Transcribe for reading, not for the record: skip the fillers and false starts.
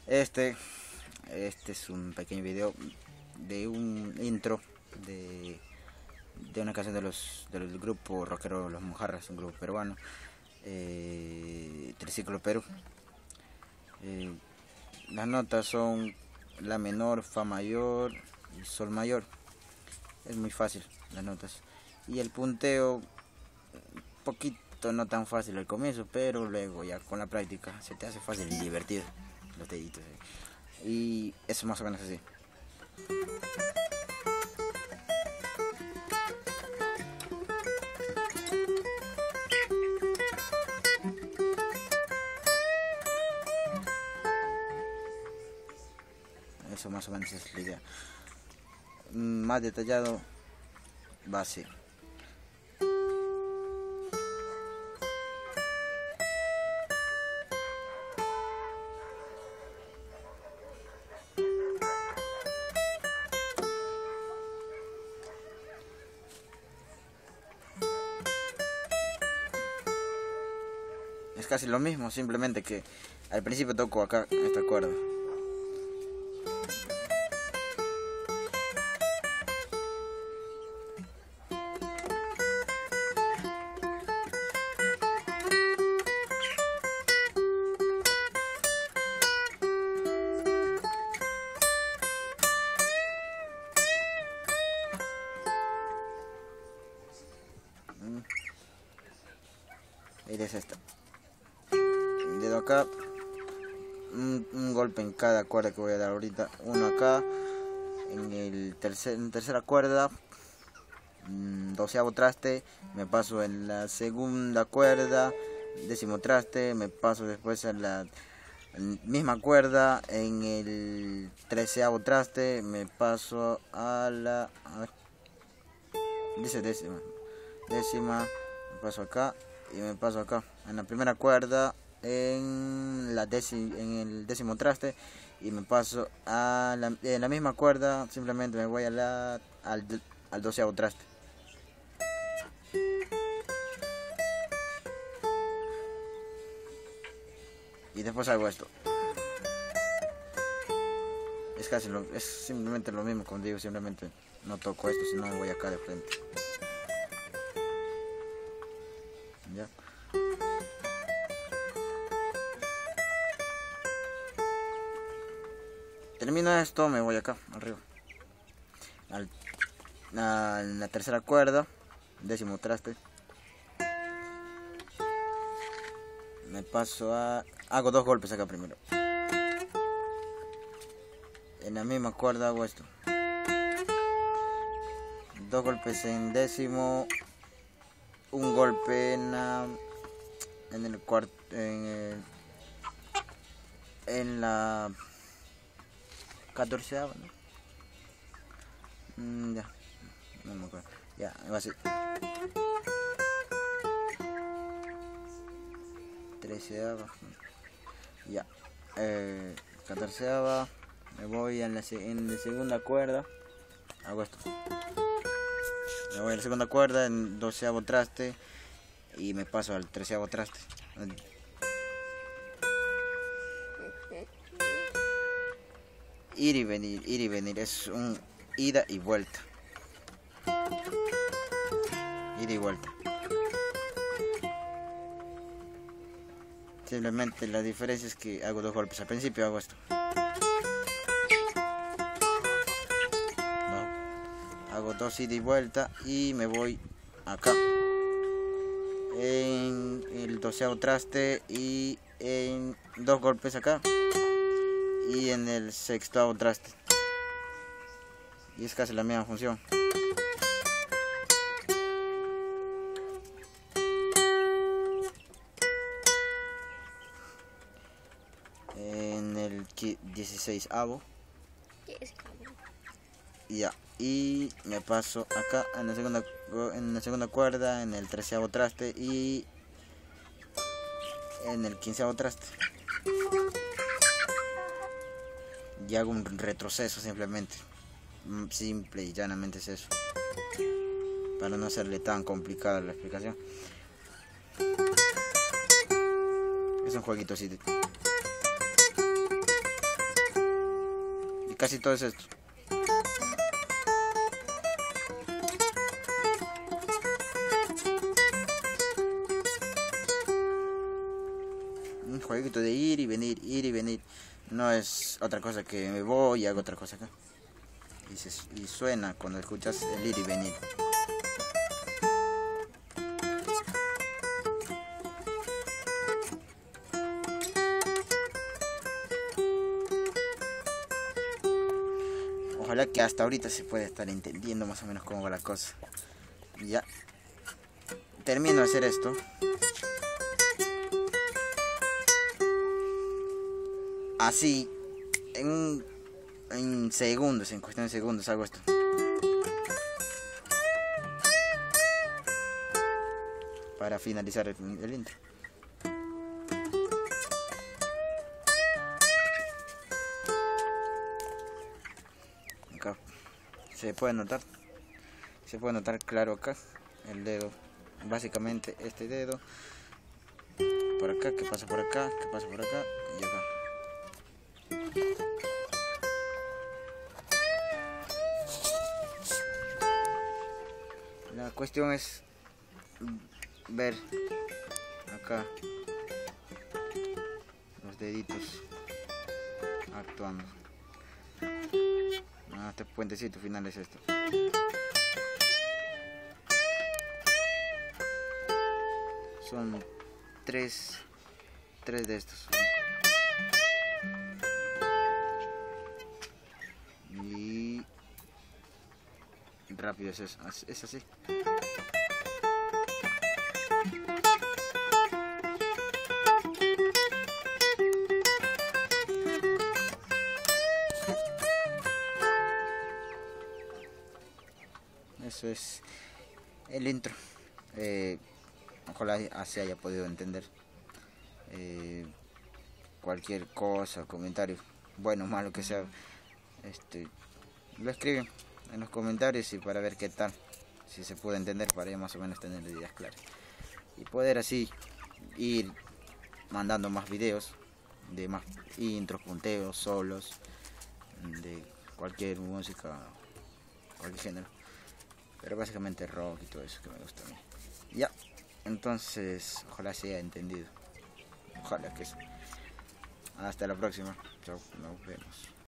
Este, este es un pequeño video de un intro de una canción del grupo rockero Los Mojarras, un grupo peruano, Triciclo Perú. Las notas son la menor, fa mayor y sol mayor. Es muy fácil las notas. Y el punteo, poquito no tan fácil al comienzo, pero luego ya con la práctica se te hace fácil y divertido los deditos. Y eso más o menos así. Eso más o menos es la idea. Más detallado va así. Es casi lo mismo, simplemente que al principio toco acá esta cuerda. Y es esta. El dedo acá, un golpe en cada cuerda que voy a dar ahorita. Uno acá, en tercera cuerda, doceavo traste, me paso en la segunda cuerda, décimo traste, me paso después a la misma cuerda, en el treceavo traste, me paso a la décima, me paso acá y me paso acá en la primera cuerda, en el décimo traste, y me paso en la misma cuerda, simplemente me voy al doceavo traste. Y después hago esto. Es simplemente lo mismo, como digo, simplemente no toco esto, sino me voy acá de frente. ¿Ya? Termino esto, me voy acá, arriba. A la tercera cuerda, décimo traste. Me paso hago dos golpes acá primero. En la misma cuerda hago esto. Dos golpes en décimo. Un golpe en el cuarto, en la catorceava, ¿no? Ya, no me acuerdo. Ya, va así. Treceava. Ya. Catorceava. Me voy en la segunda cuerda. Hago esto. Me voy a la segunda cuerda, en doceavo traste, y me paso al treceavo traste. Ir y venir, es un ida y vuelta. Ida y vuelta. Simplemente la diferencia es que hago dos golpes. Al principio hago esto. Hago dos ida y vuelta y me voy acá en el doceavo traste y en dos golpes acá y en el sexto traste, y es casi la misma función. En el 16avo ya, y me paso acá en la segunda cuerda, en el treceavo traste y en el quinceavo traste, y hago un retroceso simplemente. Simple y llanamente es eso, para no hacerle tan complicada la explicación. Es un jueguito así. casi todo es esto. Un jueguito de ir y venir, ir y venir. No es otra cosa que me voy y hago otra cosa acá. Y suena cuando escuchas el ir y venir. Ojalá que hasta ahorita se pueda estar entendiendo más o menos cómo va la cosa. Ya termino de hacer esto. Así, en segundos, en cuestión de segundos hago esto. Para finalizar el intro. Acá se puede notar claro acá el dedo, básicamente este dedo por acá, que pasa por acá, que pasa por acá y acá. La cuestión es ver acá los deditos actuando. Este puentecito final es esto. Son tres de estos. Y rápido es eso, es así. Eso es el intro. Ojalá se haya podido entender. Cualquier cosa, comentario, bueno o malo que sea, lo escriben en los comentarios y para ver qué tal, si se puede entender, para ya más o menos tener ideas claras y poder así ir mandando más videos de más intros, punteos, solos, de cualquier música, cualquier género, pero básicamente rock y todo eso que me gusta a mí. Ya, entonces ojalá se haya entendido, ojalá que sí. Hasta la próxima, chao, nos vemos.